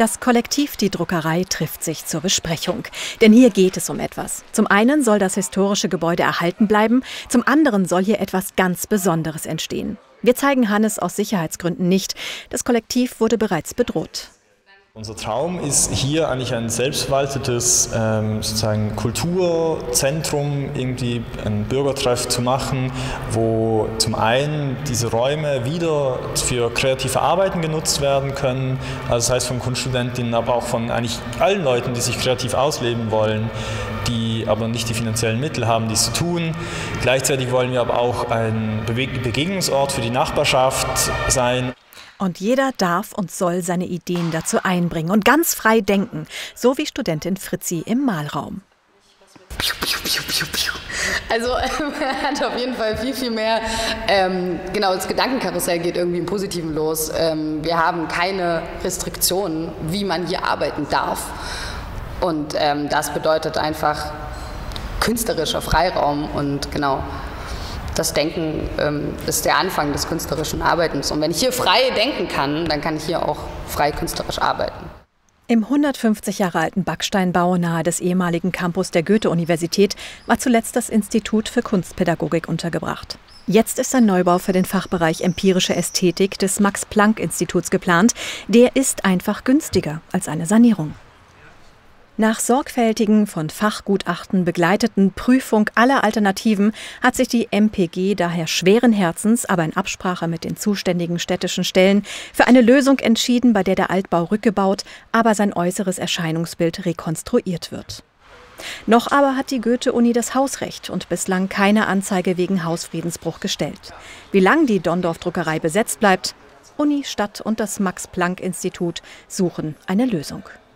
Das Kollektiv Die Druckerei trifft sich zur Besprechung. Denn hier geht es um etwas. Zum einen soll das historische Gebäude erhalten bleiben, zum anderen soll hier etwas ganz Besonderes entstehen. Wir zeigen Hannes aus Sicherheitsgründen nicht. Das Kollektiv wurde bereits bedroht. Unser Traum ist hier eigentlich ein selbstverwaltetes sozusagen Kulturzentrum, irgendwie ein Bürgertreff zu machen, wo zum einen diese Räume wieder für kreative Arbeiten genutzt werden können, also das heißt von Kunststudentinnen, aber auch von eigentlich allen Leuten, die sich kreativ ausleben wollen, die aber nicht die finanziellen Mittel haben, dies zu tun. Gleichzeitig wollen wir aber auch ein Begegnungsort für die Nachbarschaft sein. Und jeder darf und soll seine Ideen dazu einbringen und ganz frei denken, so wie Studentin Fritzi im Malraum. Also man hat auf jeden Fall viel mehr, genau, das Gedankenkarussell geht irgendwie im Positiven los. Wir haben keine Restriktionen, wie man hier arbeiten darf. Und das bedeutet einfach künstlerischer Freiraum und genau. Das Denken ist der Anfang des künstlerischen Arbeitens. Und wenn ich hier frei denken kann, dann kann ich hier auch frei künstlerisch arbeiten. Im 150 Jahre alten Backsteinbau nahe des ehemaligen Campus der Goethe-Universität war zuletzt das Institut für Kunstpädagogik untergebracht. Jetzt ist ein Neubau für den Fachbereich Empirische Ästhetik des Max-Planck-Instituts geplant. Der ist einfach günstiger als eine Sanierung. Nach sorgfältigen, von Fachgutachten begleiteten Prüfung aller Alternativen hat sich die MPG daher schweren Herzens, aber in Absprache mit den zuständigen städtischen Stellen, für eine Lösung entschieden, bei der der Altbau rückgebaut, aber sein äußeres Erscheinungsbild rekonstruiert wird. Noch aber hat die Goethe-Uni das Hausrecht und bislang keine Anzeige wegen Hausfriedensbruch gestellt. Wie lang die Donndorf-Druckerei besetzt bleibt, Uni, Stadt und das Max-Planck-Institut suchen eine Lösung.